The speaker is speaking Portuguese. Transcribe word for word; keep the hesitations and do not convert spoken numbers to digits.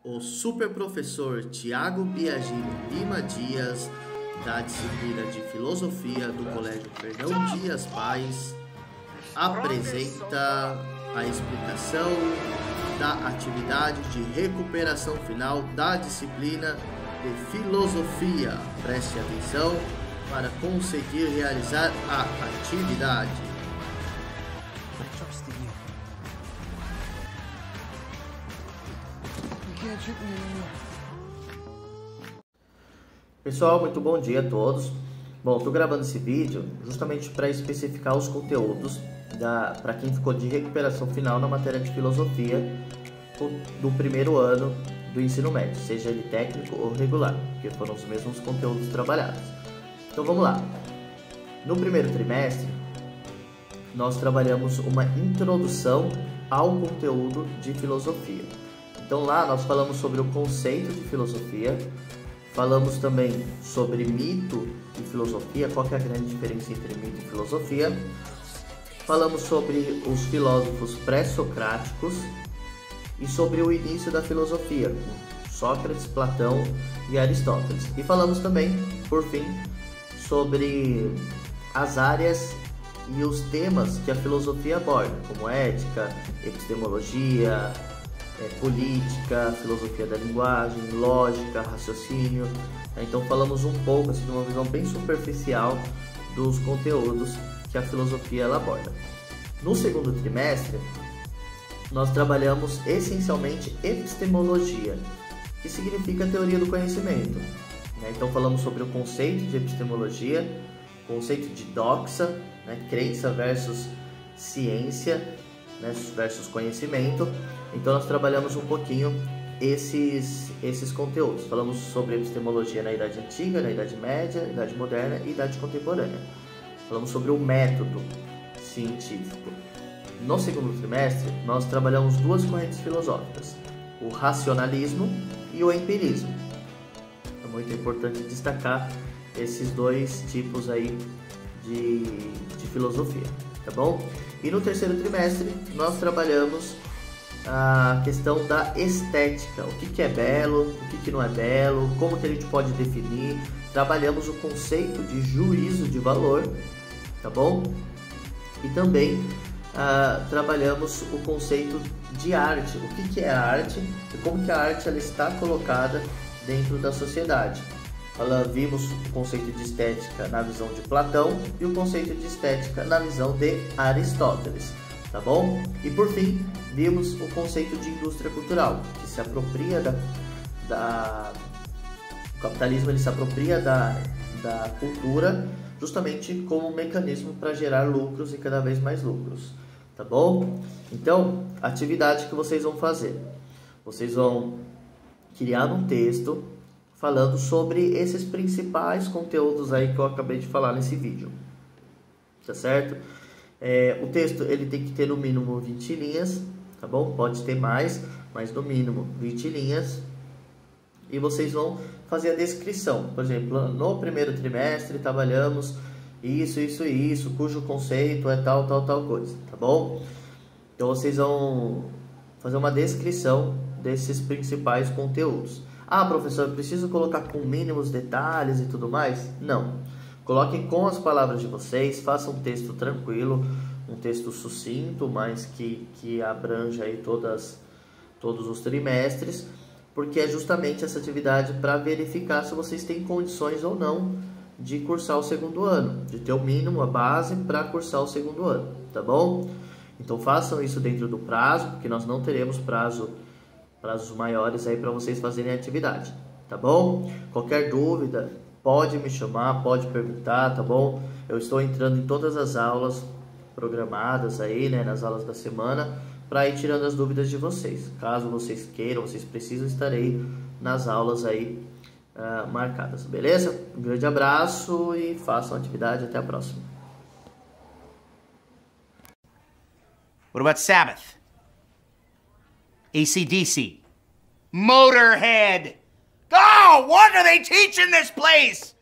o super professor Tiago Biagini Lima Dias, da disciplina de Filosofia do Colégio Fernão Dias Pais, apresenta a explicação da atividade de recuperação final da disciplina de Filosofia. Preste atenção para conseguir realizar a atividade. Pessoal, muito bom dia a todos. Bom, estou gravando esse vídeo justamente para especificar os conteúdos para quem ficou de recuperação final na matéria de filosofia do primeiro ano do ensino médio, seja ele técnico ou regular, porque foram os mesmos conteúdos trabalhados. Então vamos lá. No primeiro trimestre, nós trabalhamos uma introdução ao conteúdo de filosofia. Então lá nós falamos sobre o conceito de filosofia, falamos também sobre mito e filosofia, qual que é a grande diferença entre mito e filosofia. Falamos sobre os filósofos pré-socráticos e sobre o início da filosofia, com Sócrates, Platão e Aristóteles. E falamos também, por fim, sobre as áreas e os temas que a filosofia aborda, como ética, epistemologia, É, política, filosofia da linguagem, lógica, raciocínio. Então falamos um pouco, assim, de uma visão bem superficial dos conteúdos que a filosofia ela aborda. No segundo trimestre, nós trabalhamos essencialmente epistemologia, que significa teoria do conhecimento. Né? Então falamos sobre o conceito de epistemologia, conceito de doxa, né? Crença versus ciência, né? Versus conhecimento. Então nós trabalhamos um pouquinho esses, esses conteúdos. Falamos sobre epistemologia na Idade Antiga, na Idade Média, Idade Moderna e Idade Contemporânea. Falamos sobre o método científico. No segundo trimestre, nós trabalhamos duas correntes filosóficas, o racionalismo e o empirismo. É muito importante destacar esses dois tipos aí de, de filosofia, tá bom? E no terceiro trimestre, nós trabalhamos a questão da estética, o que, que é belo, o que, que não é belo, como que a gente pode definir. Trabalhamos o conceito de juízo de valor, tá bom? E também uh, trabalhamos o conceito de arte, o que, que é a arte e como que a arte ela está colocada dentro da sociedade. Ela, vimos o conceito de estética na visão de Platão e o conceito de estética na visão de Aristóteles, tá bom? E por fim, vimos o conceito de indústria cultural, que se apropria da, da o capitalismo ele se apropria da, da cultura justamente como um mecanismo para gerar lucros e cada vez mais lucros, tá bom? Então, a atividade que vocês vão fazer, vocês vão criar um texto falando sobre esses principais conteúdos aí que eu acabei de falar nesse vídeo, tá certo? É, o texto ele tem que ter no mínimo vinte linhas, tá bom? Pode ter mais, mas no mínimo vinte linhas. E vocês vão fazer a descrição. Por exemplo, no primeiro trimestre trabalhamos isso, isso e isso, cujo conceito é tal, tal, tal coisa, tá bom? Então vocês vão fazer uma descrição desses principais conteúdos. Ah, professor, eu preciso colocar com mínimos detalhes e tudo mais? Não. Coloquem com as palavras de vocês, façam um texto tranquilo, um texto sucinto, mas que, que abranja aí todas, todos os trimestres, porque é justamente essa atividade para verificar se vocês têm condições ou não de cursar o segundo ano, de ter o mínimo, a base para cursar o segundo ano, tá bom? Então façam isso dentro do prazo, porque nós não teremos prazo, prazos maiores aí para vocês fazerem a atividade, tá bom? Qualquer dúvida, pode me chamar, pode perguntar, tá bom? Eu estou entrando em todas as aulas programadas aí, né, nas aulas da semana, para ir tirando as dúvidas de vocês. Caso vocês queiram, vocês precisam, estarei nas aulas aí uh, marcadas, beleza? Um grande abraço e façam a atividade. Até a próxima. What about Sabbath? A C D C? Motorhead? Oh, what do they teach in this place?